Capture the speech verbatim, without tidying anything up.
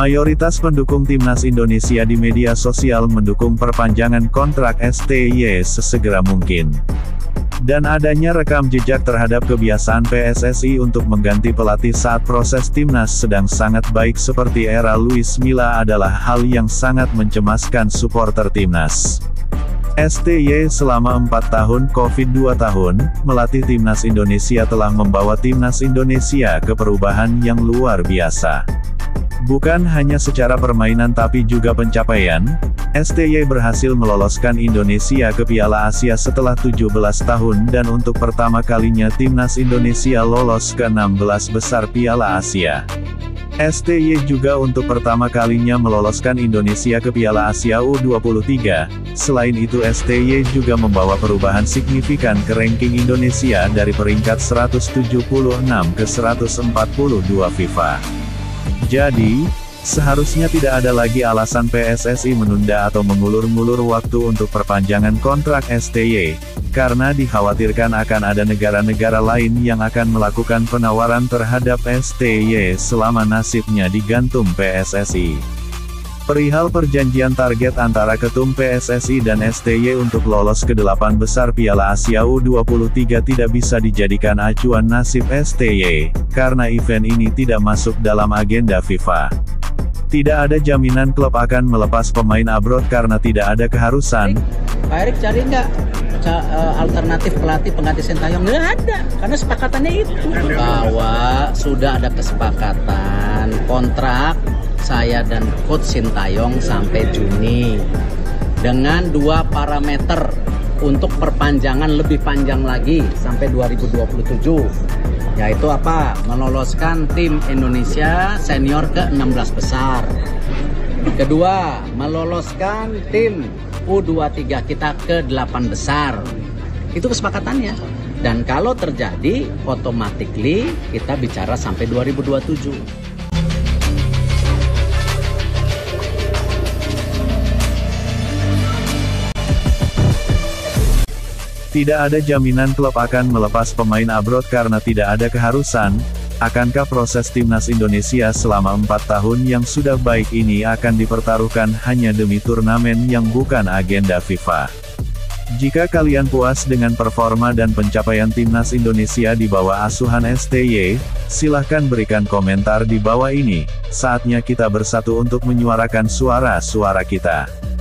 Mayoritas pendukung timnas Indonesia di media sosial mendukung perpanjangan kontrak S T Y sesegera mungkin. Dan adanya rekam jejak terhadap kebiasaan P S S I untuk mengganti pelatih saat proses timnas sedang sangat baik seperti era Luis Milla adalah hal yang sangat mencemaskan supporter timnas. S T Y selama empat tahun COVID dua tahun, melatih timnas Indonesia telah membawa timnas Indonesia ke perubahan yang luar biasa. Bukan hanya secara permainan tapi juga pencapaian, S T Y berhasil meloloskan Indonesia ke Piala Asia setelah tujuh belas tahun dan untuk pertama kalinya timnas Indonesia lolos ke enam belas besar Piala Asia. S T Y juga untuk pertama kalinya meloloskan Indonesia ke Piala Asia U dua puluh tiga, selain itu S T Y juga membawa perubahan signifikan ke ranking Indonesia dari peringkat seratus tujuh puluh enam ke seratus empat puluh dua FIFA. Jadi, seharusnya tidak ada lagi alasan P S S I menunda atau mengulur-ngulur waktu untuk perpanjangan kontrak S T Y, karena dikhawatirkan akan ada negara-negara lain yang akan melakukan penawaran terhadap S T Y selama nasibnya digantung P S S I. Perihal perjanjian target antara Ketum P S S I dan S T Y untuk lolos ke delapan besar Piala Asia U dua puluh tiga tidak bisa dijadikan acuan nasib S T Y, karena event ini tidak masuk dalam agenda FIFA. Tidak ada jaminan klub akan melepas pemain abroad karena tidak ada keharusan. Pak Erik cari nggak alternatif pelatih pengganti Sintayong? Nggak ada, karena sepakatannya itu. Bahwa sudah ada kesepakatan kontrak saya dan Coach Sintayong sampai Juni. Dengan dua parameter untuk perpanjangan lebih panjang lagi sampai dua ribu dua puluh tujuh. Yaitu apa? Meloloskan tim Indonesia senior ke enam belas besar. Kedua, meloloskan tim U dua puluh tiga kita ke delapan besar. Itu kesepakatannya. Dan kalau terjadi, automatically kita bicara sampai dua ribu dua puluh tujuh. Tidak ada jaminan klub akan melepas pemain abroad karena tidak ada keharusan. Akankah proses timnas Indonesia selama empat tahun yang sudah baik ini akan dipertaruhkan hanya demi turnamen yang bukan agenda FIFA? Jika kalian puas dengan performa dan pencapaian timnas Indonesia di bawah asuhan S T Y, silahkan berikan komentar di bawah ini. Saatnya kita bersatu untuk menyuarakan suara-suara kita.